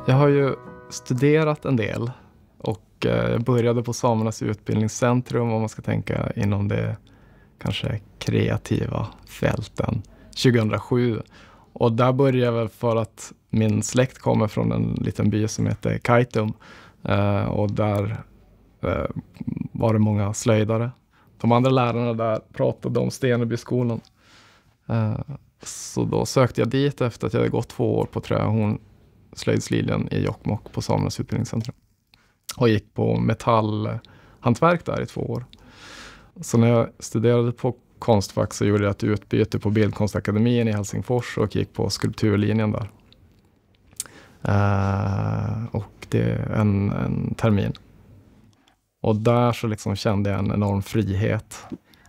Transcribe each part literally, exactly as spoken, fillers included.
Jag har ju studerat en del och jag började på Samernas utbildningscentrum, om man ska tänka inom det kanske kreativa fälten, tjugohundrasju. Och där började jag väl för att min släkt kommer från en liten by som heter Kaitum. Eh, och där eh, var det många slöjdare. De andra lärarna där pratade om Stenebyskolan. Eh, så då sökte jag dit efter att jag hade gått två år på Trähorn slöjdslinjen i Jokkmokk på Samernas utbildningscentrum. Och gick på metallhantverk där i två år. Så när jag studerade på Konstfack så gjorde jag ett utbyte på Bildkonstakademin i Helsingfors och gick på skulpturlinjen där. Uh, och det är en, en termin. Och där så liksom kände jag en enorm frihet.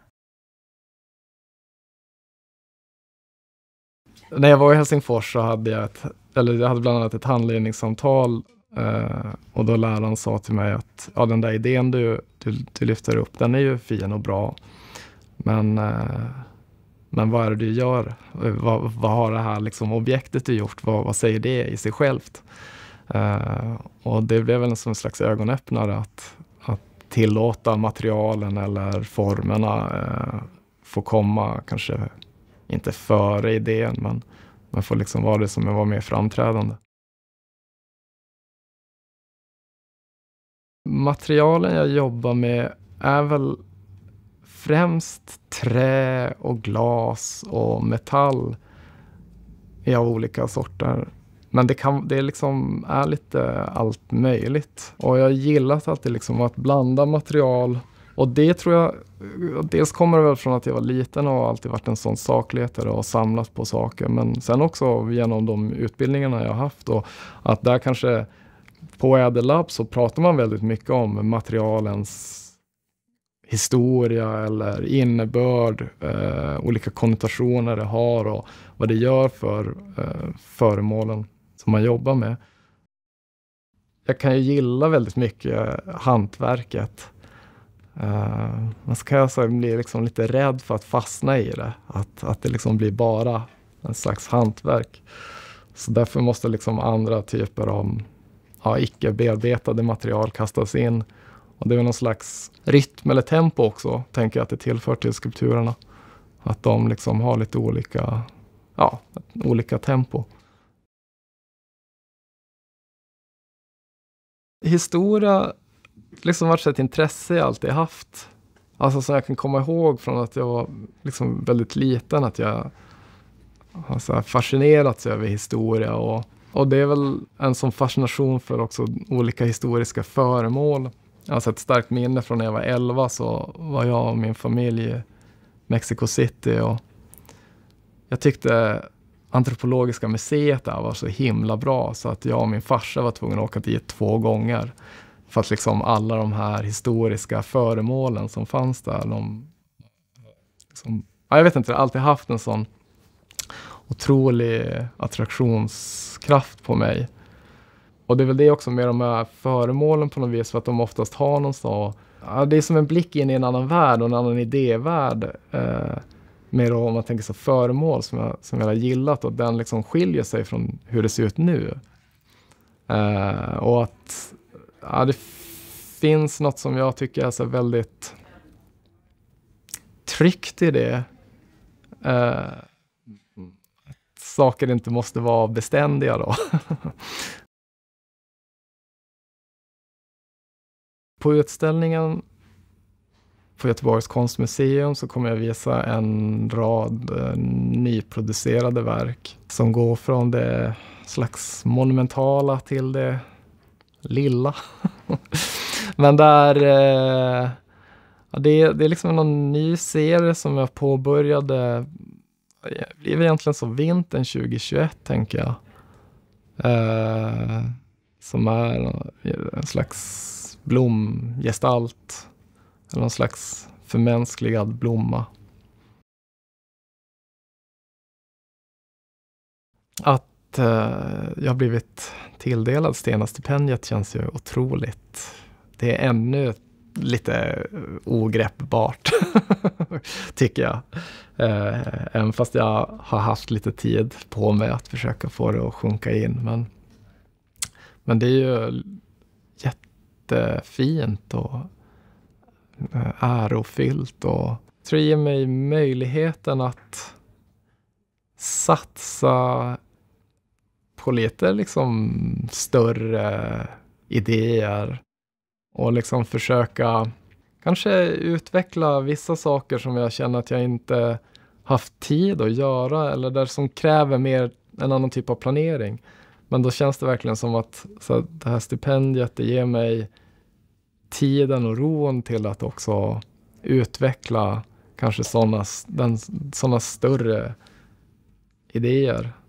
När jag var i Helsingfors så hade jag ett, eller jag hade bland annat ett handledningssamtal uh, och då läraren sa till mig att ja, den där idén du, du, du lyfter upp, den är ju fin och bra. Men, uh, men vad är det du gör? Vad, vad har det här liksom objektet du gjort? Vad, vad säger det i sig självt? Uh, och det blev väl en sån slags ögonöppnare att, att tillåta materialen eller formerna uh, få komma kanske inte före idén, men man får liksom vara det som var mer framträdande. Materialen jag jobbar med är väl främst trä och glas och metall i av olika sorter. Men det, kan, det liksom är lite allt möjligt. Och jag har gillat alltid liksom att blanda material. Och det tror jag, dels kommer det väl från att jag var liten och alltid varit en sån sakletare och samlat på saker. Men sen också genom de utbildningarna jag har haft. Och att där kanske på Ädellab så pratar man väldigt mycket om materialens historia eller innebörd, eh, olika konnotationer det har och vad det gör för eh, föremålen som man jobbar med. Jag kan ju gilla väldigt mycket hantverket. Uh, men så kan jag så bli liksom lite rädd för att fastna i det. Att, att det liksom blir bara en slags hantverk. Så därför måste liksom andra typer av ja, icke bearbetade material kastas in. Och det är någon slags rytm eller tempo också, tänker jag att det tillför till skulpturerna. Att de liksom har lite olika, ja, olika tempo. Historia liksom varit ett intresse jag alltid haft. Alltså som jag kan komma ihåg från att jag var liksom väldigt liten, att jag har så här fascinerats över historia. Och, och det är väl en sån fascination för också olika historiska föremål. Alltså ett starkt minne från när jag var elva så var jag och min familj i Mexico City. Och jag tyckte antropologiska museet där var så himla bra så att jag och min farsa var tvungna att åka dit två gånger. För att liksom alla de här historiska föremålen som fanns där, de, liksom, ja, jag vet inte, jag har alltid haft en sån otrolig attraktionskraft på mig. Och det är väl det också med de här föremålen på något vis, för att de oftast har någon så, ja, det är som en blick in i en annan värld och en annan idévärld. Eh, med då, om man tänker så föremål som jag, som jag har gillat och den liksom skiljer sig från hur det ser ut nu. Eh, och att ja, det finns något som jag tycker är så väldigt tryggt i det. Eh, att saker inte måste vara beständiga då. På utställningen på Göteborgs konstmuseum så kommer jag visa en rad eh, nyproducerade verk som går från det slags monumentala till det lilla. Men där eh, ja, det, det är liksom någon ny serie som jag påbörjade. Det blev egentligen så vintern tjugohundratjugoett, tänker jag. Eh, som är en slags blomgestalt. Eller någon slags förmänskligad blomma. Att eh, jag har blivit tilldelad Stena-stipendiet känns ju otroligt. Det är ännu lite ogreppbart, tycker jag. Eh, även fast jag har haft lite tid på mig att försöka få det att sjunka in. Men Men det är ju jättefint och ärofyllt och jag tror det ger mig möjligheten att satsa på lite liksom större idéer och liksom försöka kanske utveckla vissa saker som jag känner att jag inte haft tid att göra eller där som kräver mer en annan typ av planering. Men då känns det verkligen som att så att det här stipendiet det ger mig tiden och ron till att också utveckla kanske sådana såna större idéer.